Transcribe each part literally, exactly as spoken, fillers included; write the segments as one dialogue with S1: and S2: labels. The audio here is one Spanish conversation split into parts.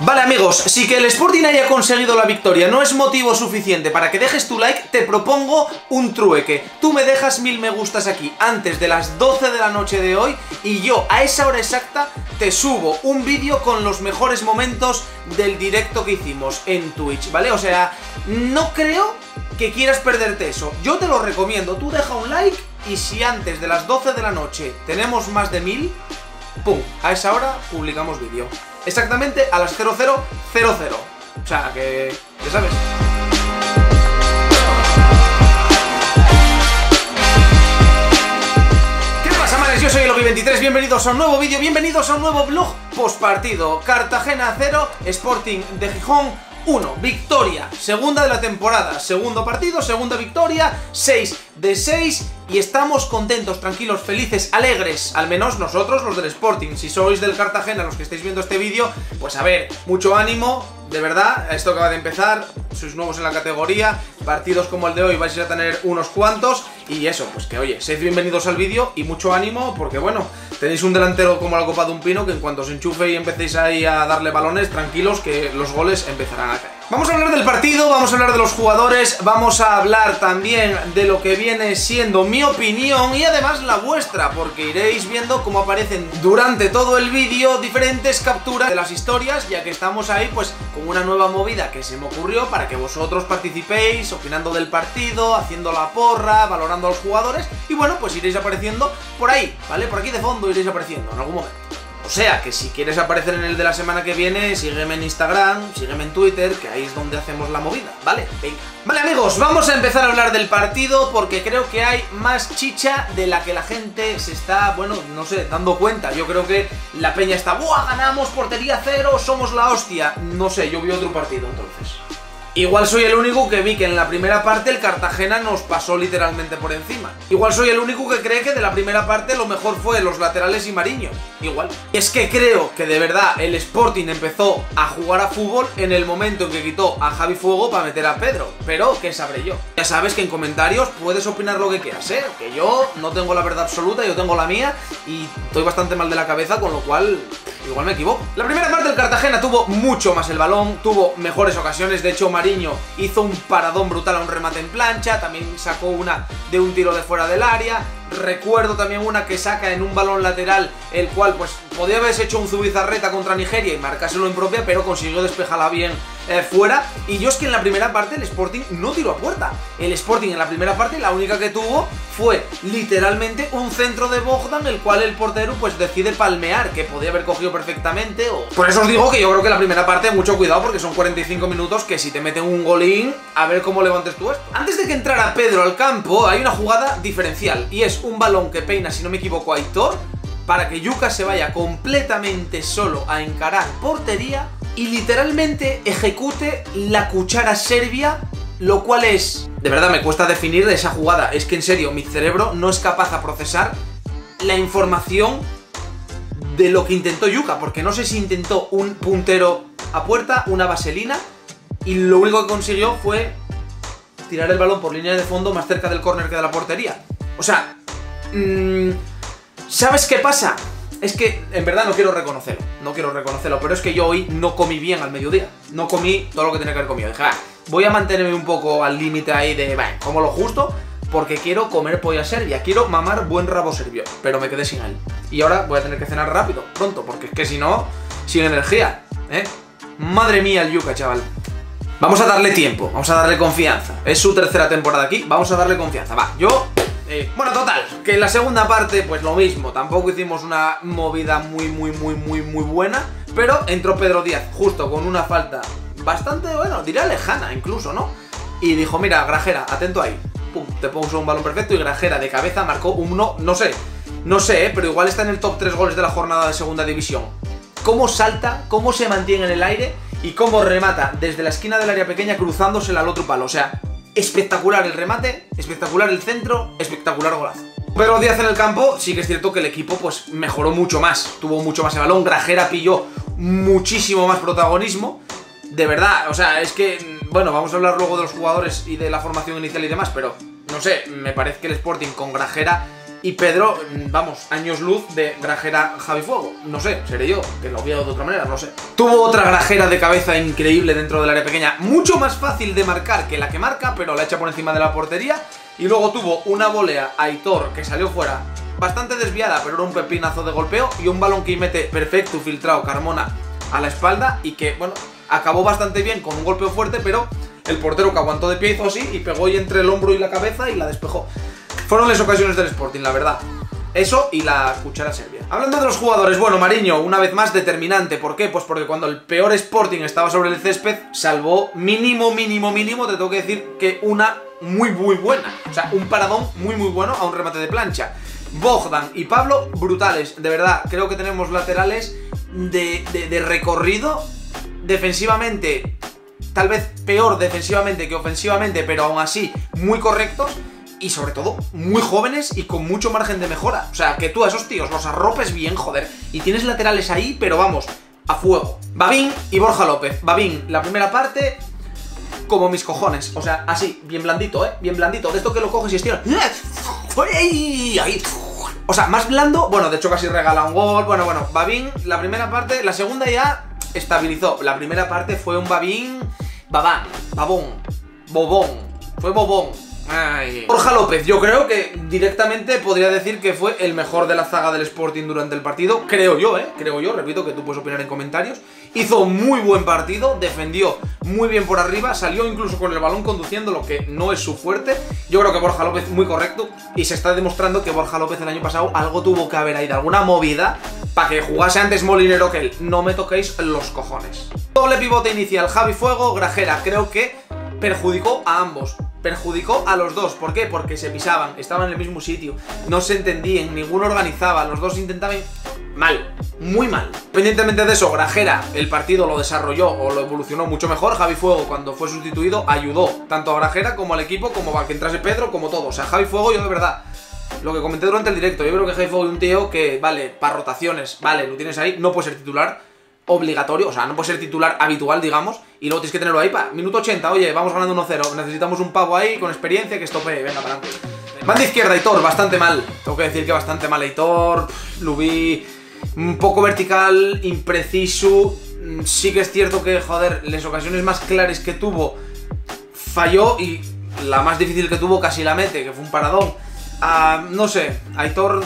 S1: Vale amigos, si que el Sporting haya conseguido la victoria no es motivo suficiente para que dejes tu like, te propongo un trueque. Tú me dejas mil me gustas aquí antes de las doce de la noche de hoy y yo a esa hora exacta te subo un vídeo con los mejores momentos del directo que hicimos en Twitch, ¿vale? O sea, no creo que quieras perderte eso. Yo te lo recomiendo, tú deja un like y si antes de las doce de la noche tenemos más de mil, ¡pum! A esa hora publicamos vídeo. Exactamente a las cero cero cero cero. O sea, que... ya sabes. ¿Qué pasa, manes? Yo soy el Obi veintitrés, bienvenidos a un nuevo vídeo, bienvenidos a un nuevo vlog postpartido. Cartagena cero, Sporting de Gijón uno, victoria, segunda de la temporada, segundo partido, segunda victoria, seis de seis y estamos contentos, tranquilos, felices, alegres, al menos nosotros los del Sporting. Si sois del Cartagena los que estáis viendo este vídeo, pues a ver, mucho ánimo, de verdad, esto acaba de empezar, sois nuevos en la categoría, partidos como el de hoy vais a tener unos cuantos y eso, pues que oye, sed bienvenidos al vídeo y mucho ánimo porque bueno, tenéis un delantero como la copa de un pino que en cuanto se enchufe y empecéis ahí a darle balones, tranquilos que los goles empezarán a caer. Vamos a hablar del partido, vamos a hablar de los jugadores, vamos a hablar también de lo que viene siendo mi opinión y además la vuestra, porque iréis viendo cómo aparecen durante todo el vídeo diferentes capturas de las historias, ya que estamos ahí pues con una nueva movida que se me ocurrió para que vosotros participéis, opinando del partido, haciendo la porra, valorando a los jugadores y bueno, pues iréis apareciendo por ahí, ¿vale? Por aquí de fondo iréis apareciendo en algún momento. O sea, que si quieres aparecer en el de la semana que viene, sígueme en Instagram, sígueme en Twitter, que ahí es donde hacemos la movida, ¿vale? Venga. Vale amigos, vamos a empezar a hablar del partido porque creo que hay más chicha de la que la gente se está, bueno, no sé, dando cuenta. Yo creo que la peña está, ¡buah, ganamos, portería cero, somos la hostia! No sé, yo vi otro partido entonces. Igual soy el único que vi que en la primera parte el Cartagena nos pasó literalmente por encima. Igual soy el único que cree que de la primera parte lo mejor fue los laterales y Mariño. Igual. Y es que creo que de verdad el Sporting empezó a jugar a fútbol en el momento en que quitó a Javi Fuego para meter a Pedro. Pero, ¿qué sabré yo? Ya sabes que en comentarios puedes opinar lo que quieras, ¿eh? Que yo no tengo la verdad absoluta, yo tengo la mía y estoy bastante mal de la cabeza, con lo cual... igual me equivoco. La primera parte del Cartagena tuvo mucho más el balón, tuvo mejores ocasiones, de hecho Mariño hizo un paradón brutal a un remate en plancha, también sacó una de un tiro de fuera del área, recuerdo también una que saca en un balón lateral, el cual pues podía haberse hecho un Zubizarreta contra Nigeria y marcárselo en propia, pero consiguió despejarla bien eh, fuera, y yo es que en la primera parte el Sporting no tiró a puerta. El Sporting en la primera parte la única que tuvo fue literalmente un centro de Bogdan, el cual el portero pues decide palmear, que podía haber cogido perfectamente o... Por eso os digo que yo creo que la primera parte, mucho cuidado porque son cuarenta y cinco minutos que si te meten un golín, a ver cómo levantes tú esto. Antes de que entrara Pedro al campo hay una jugada diferencial y es un balón que peina, si no me equivoco, a Aitor para que Yuka se vaya completamente solo a encarar portería y literalmente ejecute la cuchara serbia, lo cual es... de verdad me cuesta definir esa jugada, es que en serio mi cerebro no es capaz de procesar la información de lo que intentó Yuka, porque no sé si intentó un puntero a puerta, una vaselina, y lo único que consiguió fue tirar el balón por línea de fondo más cerca del córner que de la portería. O sea, mmm, ¿sabes qué pasa? Es que en verdad no quiero reconocerlo, no quiero reconocerlo, pero es que yo hoy no comí bien al mediodía, no comí todo lo que tenía que haber comido. Dije, ah, voy a mantenerme un poco al límite ahí de, bueno, como lo justo, porque quiero comer polla serbia, quiero mamar buen rabo serbio, pero me quedé sin él. Y ahora voy a tener que cenar rápido, pronto, porque es que si no, sin energía, ¿eh? Madre mía el Yuka, chaval. Vamos a darle tiempo, vamos a darle confianza. Es su tercera temporada aquí, vamos a darle confianza. Va, yo... Eh, bueno, total, que en la segunda parte pues lo mismo, tampoco hicimos una movida muy, muy, muy, muy, muy buena, pero entró Pedro Díaz justo con una falta bastante, bueno, diría lejana incluso, ¿no? Y dijo, mira, Grajera, atento ahí. Pum, te puso un balón perfecto y Grajera de cabeza marcó un no, no sé, no sé, eh, pero igual está en el top tres goles de la jornada de segunda división. Cómo salta, cómo se mantiene en el aire y cómo remata desde la esquina del área pequeña cruzándosela al otro palo, o sea... espectacular el remate, espectacular el centro, espectacular golazo. Pedro Díaz en el campo, sí que es cierto que el equipo pues mejoró mucho más, tuvo mucho más el balón, Grajera pilló muchísimo más protagonismo, de verdad, o sea, es que, bueno, vamos a hablar luego de los jugadores y de la formación inicial y demás, pero, no sé, me parece que el Sporting con Grajera Y Pedro, vamos, años luz de Grajera Javi Fuego. No sé, seré yo, que lo veo de otra manera, no sé. Tuvo otra grajera de cabeza increíble dentro del área pequeña, mucho más fácil de marcar que la que marca, pero la echa por encima de la portería. Y luego tuvo una volea a Aitor que salió fuera, bastante desviada, pero era un pepinazo de golpeo. Y un balón que mete perfecto, filtrado, Carmona a la espalda. Y que, bueno, acabó bastante bien con un golpeo fuerte, pero el portero que aguantó de pie hizo así y pegó ahí entre el hombro y la cabeza y la despejó. Fueron las ocasiones del Sporting, la verdad. Eso y la cuchara serbia. Hablando de los jugadores, bueno, Mariño, una vez más determinante. ¿Por qué? Pues porque cuando el peor Sporting estaba sobre el césped, salvó mínimo, mínimo, mínimo, te tengo que decir que una muy, muy buena. O sea, un paradón muy, muy bueno a un remate de plancha. Bogdan y Pablo, brutales, de verdad. Creo que tenemos laterales de, de, de recorrido. Defensivamente, tal vez peor defensivamente que ofensivamente, pero aún así muy correctos. Y sobre todo, muy jóvenes y con mucho margen de mejora. O sea, que tú a esos tíos los arropes bien, joder. Y tienes laterales ahí, pero vamos, a fuego. Babín y Borja López. Babín, la primera parte, como mis cojones. O sea, así, bien blandito, ¿eh? Bien blandito. De esto que lo coges y estiras. O sea, más blando. Bueno, de hecho casi regala un gol. Bueno, bueno, Babín, la primera parte. La segunda ya estabilizó. La primera parte fue un Babín... Babán, babón, bobón. Fue bobón. Ay. Borja López, yo creo que directamente podría decir que fue el mejor de la zaga del Sporting durante el partido. Creo yo, eh, creo yo, repito que tú puedes opinar en comentarios. Hizo muy buen partido, defendió muy bien por arriba, salió incluso con el balón conduciendo, lo que no es su fuerte. Yo creo que Borja López muy correcto y se está demostrando que Borja López el año pasado algo tuvo que haber ahí, de alguna movida, para que jugase antes Molinero que él. No me toquéis los cojones. Doble pivote inicial, Javi Fuego, Grajera, creo que perjudicó a ambos. Perjudicó a los dos. ¿Por qué? Porque se pisaban, estaban en el mismo sitio, no se entendían, ninguno organizaba, los dos intentaban mal, muy mal. Independientemente de eso, Grajera el partido lo desarrolló o lo evolucionó mucho mejor. Javi Fuego, cuando fue sustituido, ayudó tanto a Grajera como al equipo, como a que entrase Pedro, como todo. O sea, Javi Fuego, yo de verdad, lo que comenté durante el directo, yo creo que Javi Fuego es un tío que, vale, para rotaciones, vale, lo tienes ahí, no puede ser titular obligatorio, o sea, no puede ser titular habitual, digamos, y luego tienes que tenerlo ahí para minuto ochenta, oye, vamos ganando uno cero, necesitamos un pavo ahí con experiencia que estopee, venga, para adelante. Banda izquierda, Aitor, bastante mal, tengo que decir que bastante mal Aitor, lo vi un poco vertical, impreciso, sí que es cierto que, joder, las ocasiones más claras que tuvo, falló y la más difícil que tuvo casi la mete, que fue un paradón. Uh, no sé, Aitor...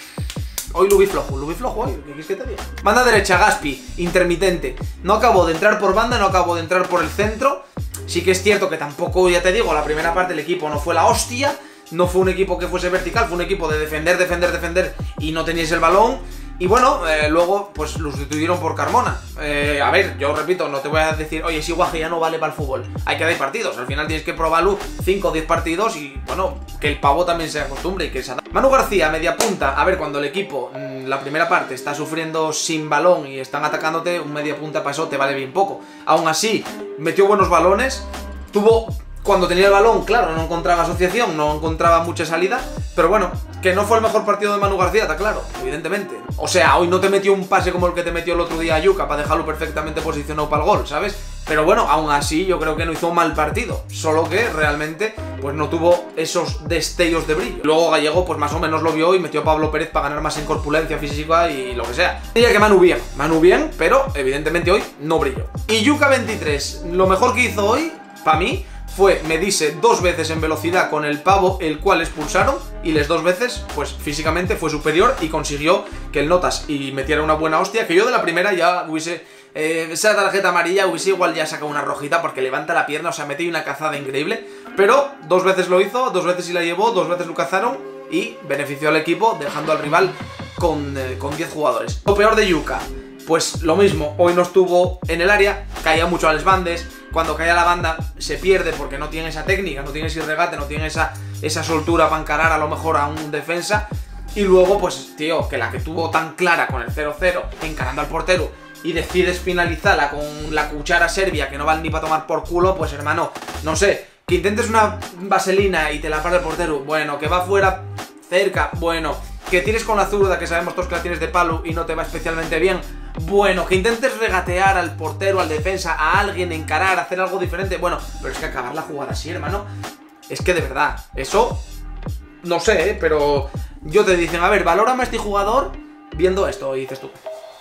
S1: Hoy lo vi flojo, lo vi flojo hoy, ¿qué quieres que te diga? Banda derecha, Gaspi, intermitente. No acabó de entrar por banda, no acabó de entrar por el centro. Sí que es cierto que tampoco, ya te digo, la primera parte del equipo no fue la hostia. No fue un equipo que fuese vertical, fue un equipo de defender, defender, defender y no teníais el balón. Y bueno, eh, luego pues lo sustituyeron por Carmona. Eh, a ver, yo repito, no te voy a decir, oye, si Guaje ya no vale para el fútbol. Hay que dar partidos, al final tienes que probarlo cinco o diez partidos y bueno, que el pavo también se acostumbre y que se adapte. Manu García, media punta. A ver, cuando el equipo, mmm, la primera parte, está sufriendo sin balón y están atacándote, un media punta para eso te vale bien poco. Aún así, metió buenos balones, tuvo... Cuando tenía el balón, claro, no encontraba asociación, no encontraba mucha salida. Pero bueno, que no fue el mejor partido de Manu García, está claro, evidentemente. O sea, hoy no te metió un pase como el que te metió el otro día a Yuka para dejarlo perfectamente posicionado para el gol, ¿sabes? Pero bueno, aún así yo creo que no hizo un mal partido. Solo que realmente pues no tuvo esos destellos de brillo. Luego Gallego pues más o menos lo vio y metió a Pablo Pérez para ganar más en corpulencia física y lo que sea. Diría que Manu bien, Manu bien, pero evidentemente hoy no brilló. Y Yuka veintitrés, lo mejor que hizo hoy, para mí, fue medirse dos veces en velocidad con el pavo, el cual expulsaron, y les dos veces, pues físicamente fue superior y consiguió que el Notas y metiera una buena hostia, que yo de la primera ya hubiese, eh, esa tarjeta amarilla hubiese igual ya sacado una rojita porque levanta la pierna, o sea, metió una cazada increíble, pero dos veces lo hizo, dos veces sí la llevó, dos veces lo cazaron y benefició al equipo dejando al rival con eh, con diez jugadores. Lo peor de Yuka, pues lo mismo, hoy no estuvo en el área, caía mucho a las bandas. Cuando cae a la banda se pierde porque no tiene esa técnica, no tiene ese regate, no tiene esa, esa soltura para encarar a lo mejor a un defensa. Y luego, pues, tío, que la que tuvo tan clara con el cero cero, encarando al portero, y decides finalizarla con la cuchara serbia que no vale ni para tomar por culo, pues hermano, no sé, que intentes una vaselina y te la para el portero, bueno, que va fuera cerca, bueno, que tires con la zurda, que sabemos todos que la tienes de palo y no te va especialmente bien, bueno, que intentes regatear al portero, al defensa, a alguien, encarar, hacer algo diferente, bueno, pero es que acabar la jugada así, hermano, es que de verdad, eso, no sé, ¿eh? Pero yo te dicen, a ver, valórame a este jugador viendo esto, y dices tú.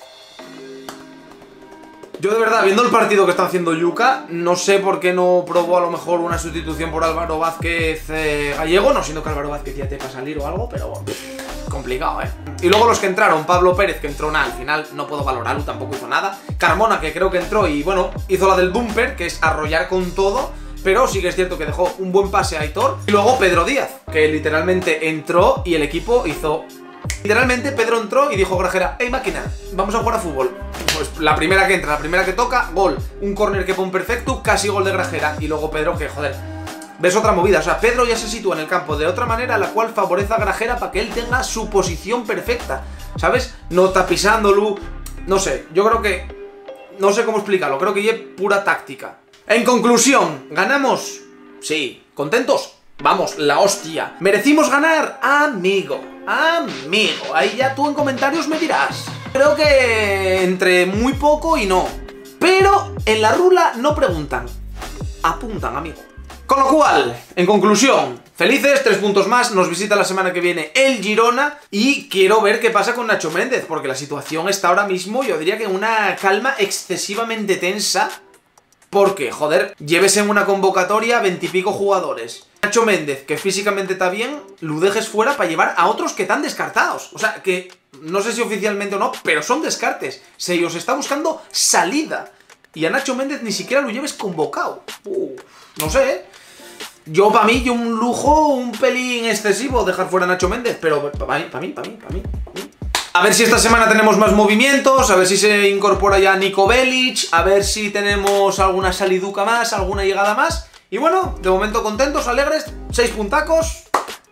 S1: Yo de verdad, viendo el partido que está haciendo Yuka, no sé por qué no probó a lo mejor una sustitución por Álvaro Vázquez eh, Gallego, no siendo que Álvaro Vázquez ya te va a salir o algo, pero bueno, pff, complicado, ¿eh? Y luego los que entraron, Pablo Pérez, que entró nada, al final no puedo valorarlo, tampoco hizo nada. Carmona, que creo que entró y bueno, hizo la del bumper, que es arrollar con todo, pero sí que es cierto que dejó un buen pase a Aitor. Y luego Pedro Díaz, que literalmente entró y el equipo hizo... Literalmente Pedro entró y dijo Grajera, hey máquina, vamos a jugar a fútbol. Pues la primera que entra, la primera que toca, gol. Un córner que pone perfecto, casi gol de Grajera. Y luego Pedro, que joder, ves otra movida. O sea, Pedro ya se sitúa en el campo de otra manera, la cual favorece a Grajera para que él tenga su posición perfecta, ¿sabes? No tapizándolo, no sé, yo creo que... No sé cómo explicarlo, creo que es pura táctica. En conclusión, ¿ganamos? Sí. ¿Contentos? Vamos, la hostia. ¿Merecimos ganar? Amigo, amigo. Ahí ya tú en comentarios me dirás. Creo que entre muy poco y no. Pero en la rula no preguntan, apuntan, amigo. Con lo cual, en conclusión, felices, tres puntos más. Nos visita la semana que viene el Girona. Y quiero ver qué pasa con Nacho Méndez, porque la situación está ahora mismo, yo diría que en una calma excesivamente tensa. Porque, joder, lleves en una convocatoria veintipico jugadores. Nacho Méndez, que físicamente está bien, lo dejes fuera para llevar a otros que están descartados. O sea, que no sé si oficialmente o no, pero son descartes. Se os está buscando salida. Y a Nacho Méndez ni siquiera lo lleves convocado. Uh, no sé, ¿eh? Yo, para mí, yo un lujo, un pelín excesivo dejar fuera a Nacho Méndez. Pero para mí, para mí, para mí, para mí. A ver si esta semana tenemos más movimientos, a ver si se incorpora ya Nico Bellic, a ver si tenemos alguna saliduca más, alguna llegada más. Y bueno, de momento contentos, alegres, seis puntacos.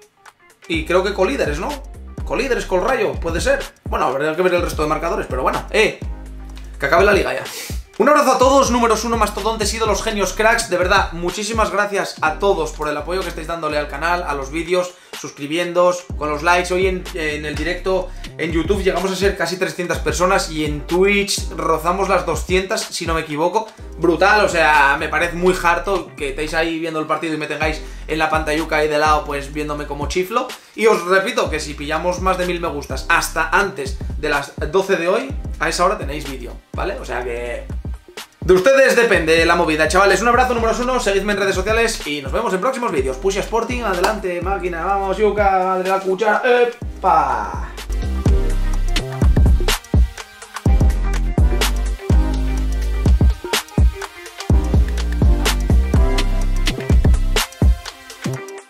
S1: Y creo que colíderes, ¿no? Colíderes, colrayo, puede ser. Bueno, habrá que ver el resto de marcadores, pero bueno, eh, que acabe la liga ya. Un abrazo a todos, números uno, mastodontes, ídolos, genios, cracks. De verdad, muchísimas gracias a todos por el apoyo que estáis dándole al canal, a los vídeos, suscribiéndoos, con los likes. Hoy en, en el directo en YouTube llegamos a ser casi trescientas personas y en Twitch rozamos las doscientas, si no me equivoco. Brutal, o sea, me parece muy harto que estéis ahí viendo el partido y me tengáis en la pantalluca ahí de lado, pues viéndome como chiflo. Y os repito que si pillamos más de mil me gustas hasta antes de las doce de hoy, a esa hora tenéis vídeo, ¿vale? O sea que... de ustedes depende la movida, chavales. Un abrazo, números uno, seguidme en redes sociales y nos vemos en próximos vídeos. Push Sporting, adelante, máquina, vamos, Yuka, de la cuchara, ¡epa!